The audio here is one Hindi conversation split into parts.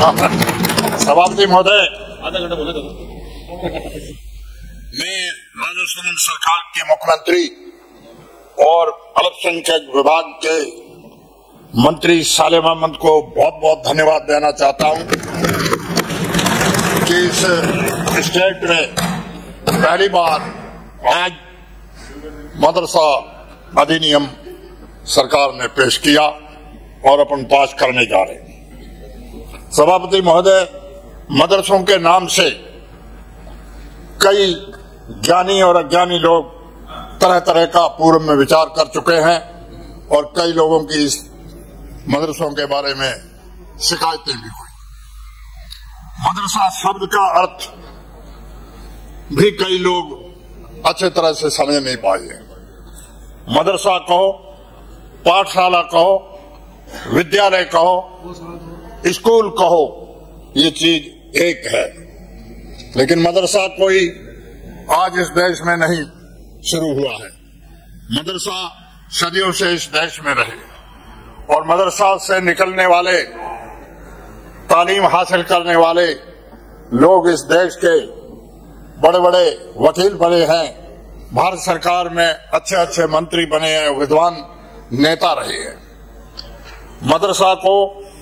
सभापति महोदय, मैं राजस्थान सरकार के मुख्यमंत्री और अल्पसंख्यक विभाग के मंत्री सालेम अहमद को बहुत बहुत धन्यवाद देना चाहता हूं कि इस स्टेट में पहली बार आज मदरसा अधिनियम सरकार ने पेश किया और अपन पास करने जा रहे हैं। सभापति महोदय, मदरसों के नाम से कई ज्ञानी और अज्ञानी लोग तरह तरह का पूर्व में विचार कर चुके हैं और कई लोगों की इस मदरसों के बारे में शिकायतें भी हुई। मदरसा शब्द का अर्थ भी कई लोग अच्छे तरह से समझ नहीं पाए। मदरसा कहो, पाठशाला कहो, विद्यालय कहो, स्कूल कहो, ये चीज एक है। लेकिन मदरसा कोई आज इस देश में नहीं शुरू हुआ है। मदरसा सदियों से इस देश में रहे और मदरसा से निकलने वाले, तालीम हासिल करने वाले लोग इस देश के बड़े बड़े वकील बने हैं, भारत सरकार में अच्छे अच्छे मंत्री बने हैं, विद्वान नेता रहे हैं। मदरसा को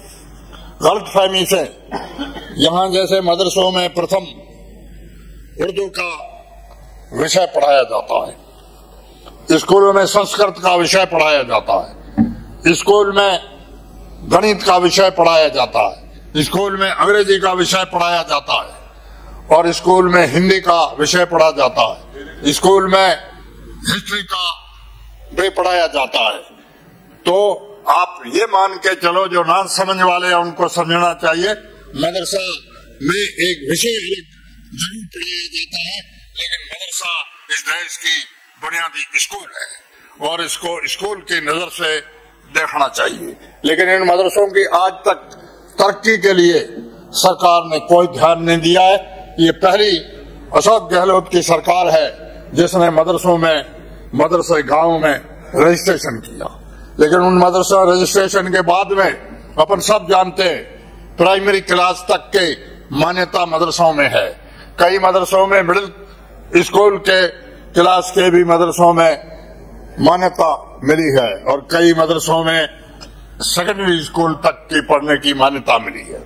गलतफहमी से यहां जैसे मदरसों में प्रथम उर्दू का विषय पढ़ाया जाता है, स्कूलों में संस्कृत का विषय पढ़ाया जाता है, स्कूल में गणित का विषय पढ़ाया जाता है, स्कूल में अंग्रेजी का विषय पढ़ाया जाता है और स्कूल में हिंदी का विषय पढ़ा जाता है, स्कूल में हिस्ट्री का भी पढ़ाया जाता है। तो आप ये मान के चलो, जो ना समझ वाले हैं उनको समझना चाहिए, मदरसा में एक विषय जरूर पढ़ाया जाता है, लेकिन मदरसा इस देश की बुनियादी स्कूल है और इसको स्कूल की नजर से देखना चाहिए। लेकिन इन मदरसों की आज तक तरक्की के लिए सरकार ने कोई ध्यान नहीं दिया है। ये पहली अशोक गहलोत की सरकार है जिसने मदरसों में, मदरसे गांव में रजिस्ट्रेशन किया। लेकिन उन मदरसा रजिस्ट्रेशन के बाद में अपन सब जानते हैं प्राइमरी क्लास तक के मान्यता मदरसों में है। कई मदरसों में मिडिल स्कूल के क्लास के भी मदरसों में मान्यता मिली है और कई मदरसों में सेकेंडरी स्कूल तक की पढ़ने की मान्यता मिली है।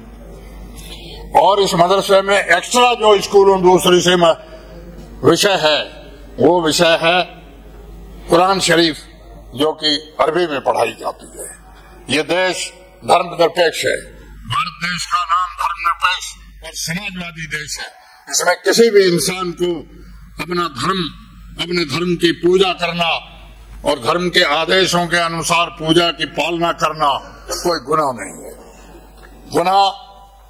और इस मदरसे में एक्स्ट्रा जो स्कूलों दूसरी से विषय है, वो विषय है कुरान शरीफ, जो कि अरबी में पढ़ाई जाती है। ये देश धर्मनिरपेक्ष है। भारत देश का नाम धर्मनिरपेक्ष और समाजवादी देश है। इसमें किसी भी इंसान को अपना धर्म, अपने धर्म की पूजा करना और धर्म के आदेशों के अनुसार पूजा की पालना करना कोई गुनाह नहीं है। गुनाह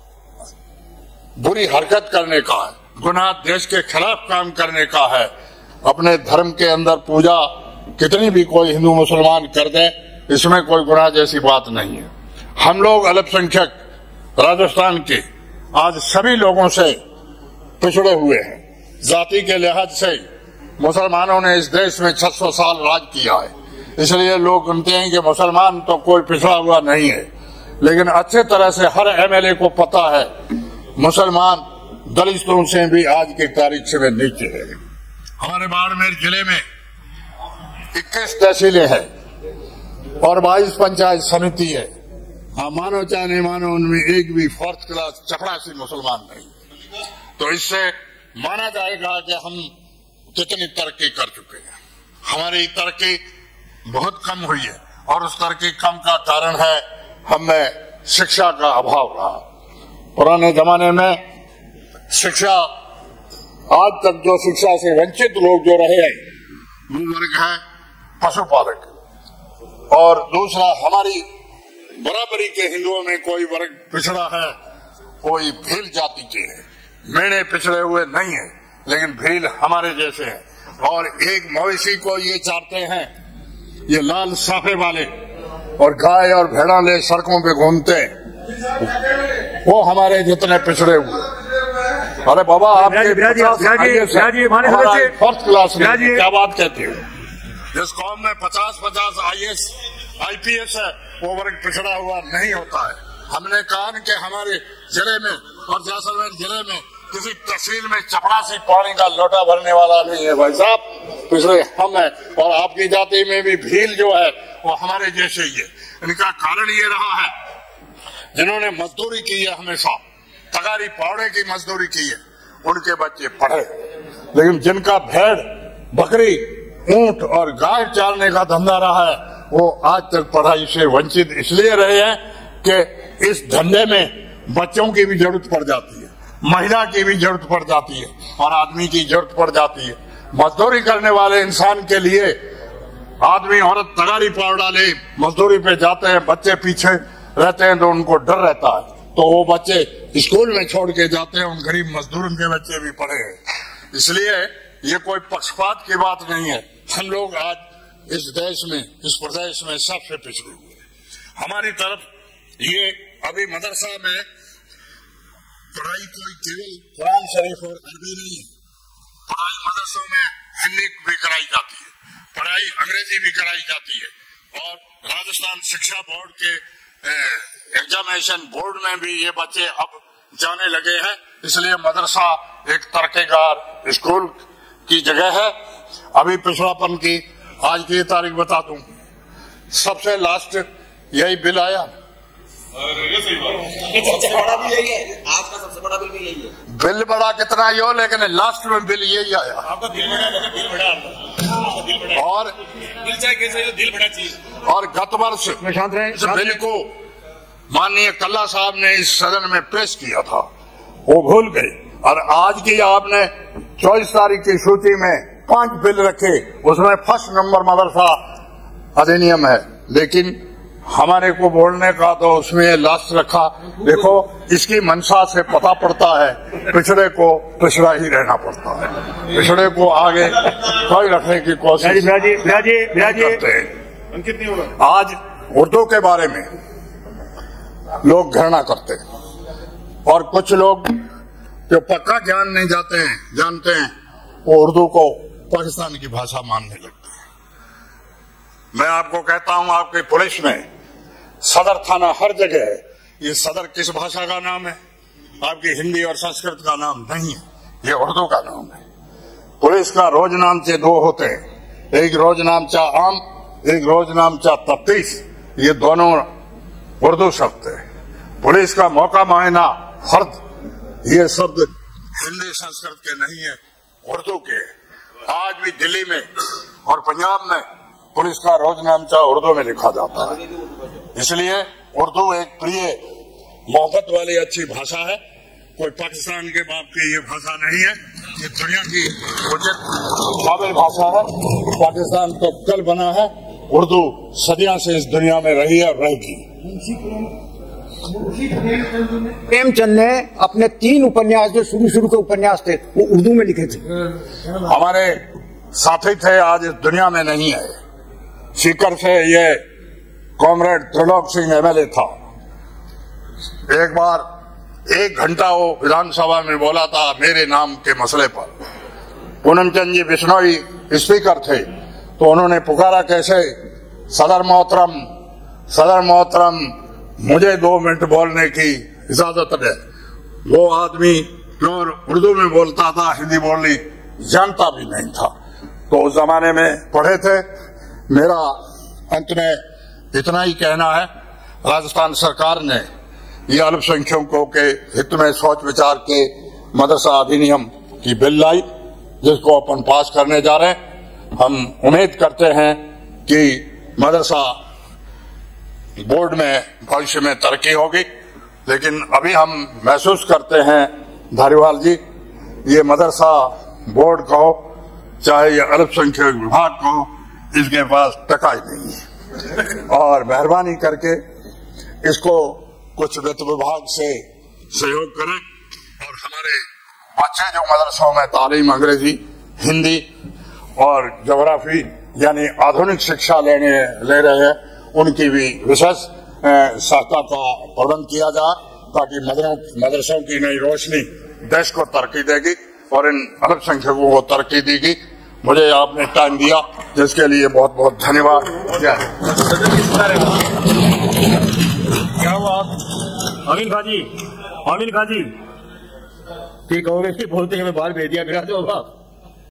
बुरी हरकत करने का है, गुनाह देश के खिलाफ काम करने का है। अपने धर्म के अंदर पूजा कितनी भी कोई हिंदू मुसलमान कर दे, इसमें कोई गुनाह जैसी बात नहीं है। हम लोग अल्पसंख्यक राजस्थान के आज सभी लोगों से पिछड़े हुए हैं। जाति के लिहाज से मुसलमानों ने इस देश में 600 साल राज किया है, इसलिए लोग कहते हैं कि मुसलमान तो कोई पिछड़ा हुआ नहीं है। लेकिन अच्छे तरह से हर एमएलए को पता है मुसलमान दलितों से भी आज की तारीख से नीचे है। हमारे बाड़मेर जिले में 21 तहसीलें हैं और 22 पंचायत समिति है। हाँ, मानो चाहे नहीं मानो, उनमें एक भी फोर्थ क्लास चपरासी मुसलमान नहीं। तो इससे माना जाएगा कि हम कितनी तरक्की कर चुके हैं। हमारी तरक्की बहुत कम हुई है और उस तरक्की कम का कारण है हमें शिक्षा का अभाव रहा। पुराने जमाने में शिक्षा, आज तक जो शिक्षा से वंचित लोग जो रहे हैं वो वर्ग है पशुपालक, और दूसरा हमारी बराबरी के हिंदुओं में कोई वर्ग पिछड़ा है, कोई भील जाति के है। मेढ़े पिछड़े हुए नहीं है, लेकिन भील हमारे जैसे हैं। और एक मवेशी को ये चाहते हैं, ये लाल साफे वाले और गाय और भेड़ा ले सड़कों पे घूमते हैं, वो हमारे जितने पिछड़े हुए। अरे बाबा, आपके फर्स्ट क्लास में क्या बात कहते हो? जिस कौम में 50-50 IAS IPS है, वो वर्ग पिछड़ा हुआ नहीं होता है। हमने कहा कि हमारे जिले में और जैसलमेर जिले में किसी तहसील में चपरासी पानी का लोटा भरने वाला नहीं है भाई साहब, पिछले हम है। और आपकी जाति में भी भील जो है वो हमारे जैसे ही है। इनका कारण ये रहा है, जिन्होंने मजदूरी की है, हमेशा तगारी पावड़े की मजदूरी की है, उनके बच्चे पढ़े। लेकिन जिनका भेड़, बकरी, ऊंट और गाय चारने का धंधा रहा है, वो आज तक पढ़ाई से वंचित इसलिए रहे हैं कि इस धंधे में बच्चों की भी जरूरत पड़ जाती है, महिला की भी जरूरत पड़ जाती है और आदमी की जरूरत पड़ जाती है। मजदूरी करने वाले इंसान के लिए आदमी औरत तगारी पावड़ा ले मजदूरी पे जाते हैं, बच्चे पीछे रहते हैं तो उनको डर रहता है, तो वो बच्चे स्कूल में छोड़ के जाते हैं। उन गरीब मजदूरों के बच्चे भी पढ़े हैं। इसलिए ये कोई पक्षपात की बात नहीं है। हम लोग आज इस देश में, इस प्रदेश में सबसे पिछड़े हुए हैं। हमारी तरफ ये अभी मदरसा में पढ़ाई कोई केवल कुरान शरीफ और अरबी नहीं, पढ़ाई मदरसों में हिंदी भी कराई जाती है, पढ़ाई अंग्रेजी भी कराई जाती है। और राजस्थान शिक्षा बोर्ड के एग्जामिनेशन बोर्ड में भी ये बच्चे अब जाने लगे हैं। इसलिए मदरसा एक तरक्कीगार स्कूल की जगह है। अभी पिछड़ापन की आज की तारीख बता दूं, सबसे लास्ट यही बिल आया, सबसे बड़ा भी यही है, आज का सबसे बड़ा बिल भी यही है। बिल बड़ा कितना ही हो, लेकिन लास्ट में बिल यही आया। आपका दिल बड़ा, बिल बड़ा, दिल बड़ा, और दिल चाहे कैसे हो, दिल बड़ा चीज। और गत वर्ष इस बिल को माननीय कल्ला साहब ने इस सदन में पेश किया था, वो भूल गए। और आज की आपने 24 तारीख की सूची में 5 बिल रखे, उसमें फर्स्ट नंबर मदरसा अधिनियम है, लेकिन हमारे को बोलने का तो उसमें लास्ट रखा। देखो, इसकी मंशा से पता पड़ता है पिछड़े को पिछड़ा ही रहना पड़ता है, पिछड़े को आगे कोई रखने की कोशिश करते हैं। आज उर्दू के बारे में लोग घृणा करते हैं और कुछ लोग जो पक्का ज्ञान नहीं जानते हैं, वो उर्दू को पाकिस्तान की भाषा मानने लगते हैं। मैं आपको कहता हूं, आपकी पुलिस में सदर थाना हर जगह है। ये सदर किस भाषा का नाम है? आपकी हिंदी और संस्कृत का नाम नहीं है, ये उर्दू का नाम है। पुलिस का रोज नामचे 2 होते हैं, एक रोज नामचा आम, एक रोज नामचा तफ्तीश। ये दोनों उर्दू शब्द है। पुलिस का मौका मायना फर्द, ये शब्द हिंदी संस्कृत के नहीं है, उर्दू के। आज भी दिल्ली में और पंजाब में पुलिस का रोजनामचा उर्दू में लिखा जाता है। इसलिए उर्दू एक प्रिय, मोहब्बत वाली अच्छी भाषा है। कोई पाकिस्तान के बाप की ये भाषा नहीं है, ये दुनिया की उचित काबिल भाषा है। पाकिस्तान तो कल बना है, उर्दू सदियों से इस दुनिया में रही है और रहेगी। प्रेमचंद ने अपने 3 उपन्यास जो शुरू के उपन्यास थे वो उर्दू में लिखे थे। हमारे साथी थे, आज इस दुनिया में नहीं है। सीकर से ये कॉमरेड त्रिलोक सिंह एमएलए था। एक बार 1 घंटा वो विधानसभा में बोला था मेरे नाम के मसले पर। पूनमचंद जी बिश्नोई स्पीकर थे, तो उन्होंने पुकारा कैसे, सदर मोहतरम मुझे 2 मिनट बोलने की इजाजत है। वो आदमी प्योर उर्दू में बोलता था, हिंदी बोलनी जानता भी नहीं था। तो उस जमाने में पढ़े थे। मेरा अंत में इतना ही कहना है, राजस्थान सरकार ने ये अल्पसंख्यकों के हित में सोच विचार के मदरसा अधिनियम की बिल लाई, जिसको अपन पास करने जा रहे हैं। हम उम्मीद करते हैं कि मदरसा बोर्ड में भविष्य में तरक्की होगी, लेकिन अभी हम महसूस करते हैं धारीवाल जी, ये मदरसा बोर्ड कहो चाहे ये अल्पसंख्यक विभाग कहो, इसके पास टका ही नहीं है। और मेहरबानी करके इसको कुछ वित्त विभाग से सहयोग करें और हमारे बच्चे जो मदरसों में तालीम अंग्रेजी, हिंदी और ज्योग्राफी यानी आधुनिक शिक्षा ले रहे हैं, उनकी भी विशेष सहायता का प्रबंध किया जाए, ताकि मदरसों की नई रोशनी देश को तरक्की देगी और इन अल्पसंख्यकों को तरक्की देगी। मुझे आपने टाइम दिया, जिसके लिए बहुत बहुत धन्यवाद। क्या हुआ? अमीन खान जी, ठीक कहोगे, बोलते हैं हमें बाहर भेज दिया गया, जो